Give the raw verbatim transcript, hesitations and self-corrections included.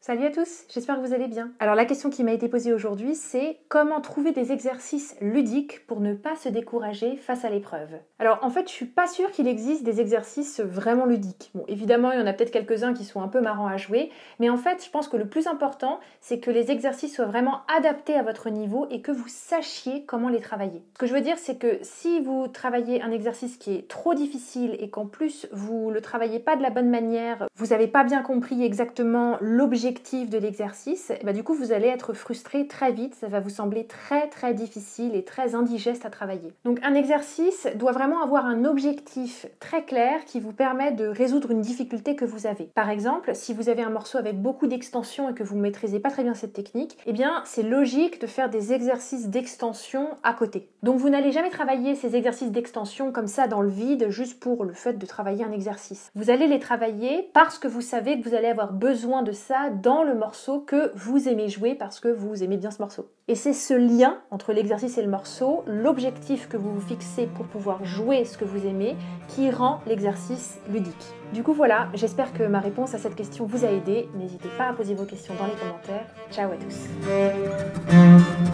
Salut à tous, j'espère que vous allez bien. Alors la question qui m'a été posée aujourd'hui, c'est comment trouver des exercices ludiques pour ne pas se décourager face à l'épreuve. Alors en fait, je suis pas sûre qu'il existe des exercices vraiment ludiques. Bon, évidemment, il y en a peut-être quelques-uns qui sont un peu marrants à jouer, mais en fait, je pense que le plus important, c'est que les exercices soient vraiment adaptés à votre niveau et que vous sachiez comment les travailler. Ce que je veux dire, c'est que si vous travaillez un exercice qui est trop difficile et qu'en plus vous le travaillez pas de la bonne manière, vous n'avez pas bien compris exactement l'objectif de l'exercice, et bah du coup vous allez être frustré très vite, ça va vous sembler très très difficile et très indigeste à travailler. Donc un exercice doit vraiment avoir un objectif très clair qui vous permet de résoudre une difficulté que vous avez. Par exemple, si vous avez un morceau avec beaucoup d'extensions et que vous ne maîtrisez pas très bien cette technique, eh bien c'est logique de faire des exercices d'extension à côté. Donc vous n'allez jamais travailler ces exercices d'extension comme ça dans le vide juste pour le fait de travailler un exercice. Vous allez les travailler parce que vous savez que vous allez avoir besoin de ça dans le morceau que vous aimez jouer parce que vous aimez bien ce morceau. Et c'est ce lien entre l'exercice et le morceau, l'objectif que vous vous fixez pour pouvoir jouer ce que vous aimez, qui rend l'exercice ludique. Du coup voilà, j'espère que ma réponse à cette question vous a aidé. N'hésitez pas à poser vos questions dans les commentaires. Ciao à tous.